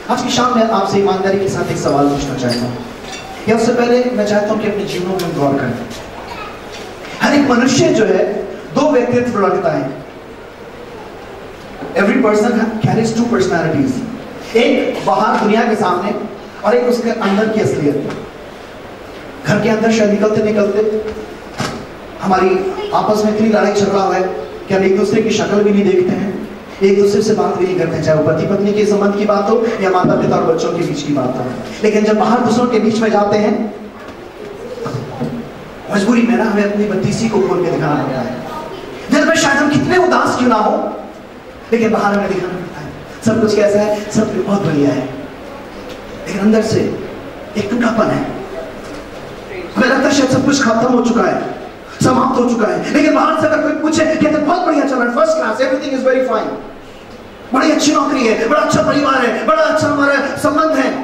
आज की शाम में आपसे ईमानदारी के साथ एक सवाल पूछना चाहता हूँ, या उससे पहले मैं चाहता हूँ कि अपने जीवनों में गौर करें। हर एक मनुष्य जो है दो व्यक्तित्व रखता है। Every person carries two personalities, एक बाहर दुनिया के सामने और एक उसके अंदर की असलियत। घर के अंदर शायद निकलते निकलते हमारी आपस में इतनी लड़ाई झगड़ा हुआ है कि हम एक दूसरे की शक्ल भी नहीं देखते हैं, एक दूसरे से बात भी नहीं करते हैं, चाहे वो पति पत्नी के संबंध की बात हो या माता पिता और बच्चों के बीच की बात हो। लेकिन जब बाहर दूसरों के बीच में जाते हैं, मजबूरी में ना हमें अपनी बत्तीसी को खोल के दिखाना पड़ता है। दिल में शायद हम कितने उदास क्यों ना हो, लेकिन बाहर हमें दिखाना पड़ता है सब कुछ कैसा है, सब कुछ बहुत बढ़िया है, लेकिन अंदर से एक टूटापन है। हमें लगता है शायद सब कुछ खत्म हो चुका है, समाप्त हो चुका है, लेकिन बाहर से अगर कोई पूछे कहते बहुत बढ़िया चल रहा है, first class, everything is very fine, बड़ी अच्छी नौकरी है, बड़ा अच्छा परिवार है, बड़ा अच्छा हमारा संबंध है।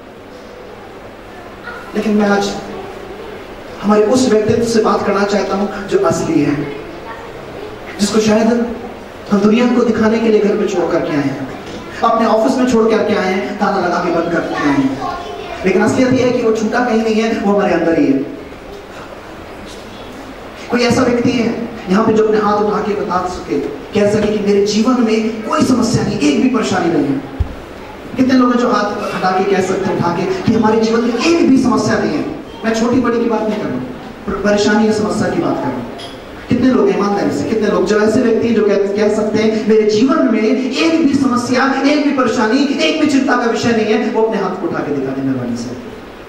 लेकिन मैं आज हमारे उस व्यक्तित्व से बात करना चाहता हूं जो असली है, जिसको शायद हम दुनिया को दिखाने के लिए घर में छोड़ करके आए हैं, अपने ऑफिस में छोड़ करके आए हैं, ताला लगा के बंद करके आए हैं, लेकिन असलियत यह है कि वो छूटा कहीं नहीं है, वो हमारे अंदर ही है। कोई ऐसा व्यक्ति है यहाँ पे जो अपने हाथ उठा के बता सके, कह सके कि मेरे जीवन में कोई समस्या नहीं, एक भी परेशानी नहीं है? कितने लोग हैं जो हाथ हटा के कह सकते हैं उठा के कि हमारे जीवन में एक भी समस्या नहीं है? मैं छोटी बड़ी की बात नहीं कर रहा, परेशानी या समस्या की बात कर रहा हूँ। कितने लोग ईमानदारी से, कितने लोग जो ऐसे व्यक्ति जो कह सकते हैं मेरे जीवन में एक भी समस्या, एक भी परेशानी, एक भी चिंता का विषय नहीं है? वो अपने हाथ को उठा के दिखा दें मेहरबानी से।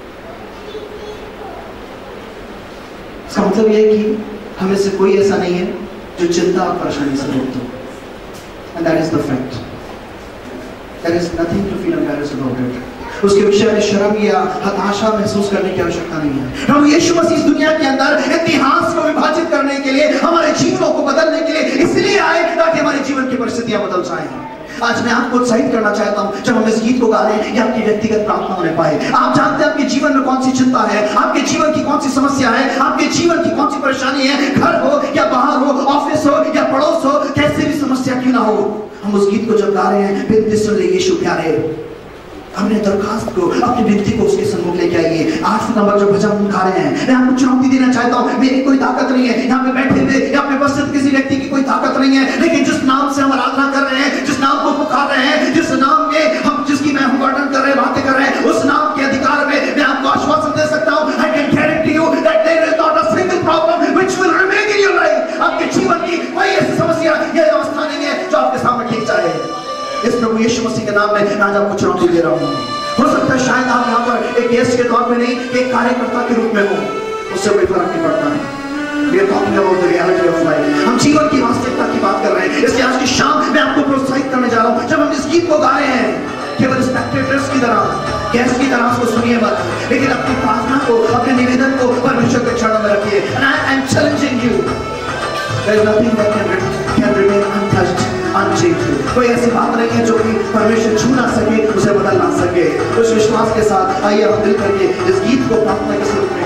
इसका मतलब यह है कि हमें से कोई ऐसा नहीं है जो चिंता और परेशानी से मुक्त हो, and that is the fact. There is nothing to feel embarrassed about it. उसके विषय में शर्म या हताशा महसूस करने की आवश्यकता नहीं है। प्रभु यीशु मसीह इस दुनिया के अंदर इतिहास को विभाजित करने के लिए, हमारे जीवनों को बदलने के लिए इसलिए आए ताकि हमारे जीवन की परिस्थितियां बदल जाएं। आज मैं आपको उत्साहित करना चाहता हूं, जब हम इस गीत को गा रहे हैं, ये आपकी व्यक्तिगत प्रार्थना होने पाए। आप जानते हैं आपके जीवन में कौन सी चिंता है, आपके जीवन की कौन सी समस्या है, आपके जीवन की कौन सी परेशानी है, घर हो या बाहर हो, ऑफिस हो या पड़ोस हो, कैसे भी समस्या क्यों ना हो, हम उस गीत को जब गा रहे हैं, विनती सुन ले यीशु प्यारे, अपने दरखास्त को, अपनी विनती को उसके सम्मुख लेके आइए। 8 नंबर जो भजन हम गा रहे हैं, मैं आपको चुनौती देना चाहता हूँ। मेरी कोई ताकत नहीं है, यहाँ पे बैठे हुए या पे उपस्थित किसी व्यक्ति की कोई ताकत नहीं है, लेकिन जिस नाम से हम आराधना कर रहे हैं, जिस नाम को पुकार रहे हैं, जिस नाम में हम जिसकी मैं वर्णन कर रहे हैं, बातें कर रहे हैं, उस नाम के अधिकार में मैं आपको आश्वासन दे सकता हूँ, I can guarantee you that there is not a single problem which will remain in your life। आपके जीवन की कोई ऐसी समस्या या अवस्था नहीं है जो आपके सामने ठीक जाए। इस प्रभु यीशु मसीह के नाम में आज आपको चुनौती दे रहा हूँ। हो सकता है शायद आप यहाँ पर एक गेस्ट के तौर पे नहीं, एक कार्यकर्ता के रूप में हो, उससे कोई फर्क नहीं पड़ता है। We are talking about the reality of life। हम जीवन की वास्तविकता की बात कर रहे हैं। इसलिए आज की शाम मैं आपको प्रोत्साहित करने जा रहा हूँ, जब हम इस गीत को गा रहे हैं, केवल स्पेक्टेटर्स की तरह, गेस्ट की तरह उसको सुनिए मत, लेकिन अपनी प्रार्थना को, अपने निवेदन को परमेश्वर के चरणों में रखिए। And I am challenging you, there is nothing that can remain untouched, unchanged। कोई ऐसी बात नहीं है जो कि परमेश्वर छू ना सके, उसे बदल ना सके। उस विश्वास के साथ आइए हम मिल करके इस गीत को प्रार्थना के साथ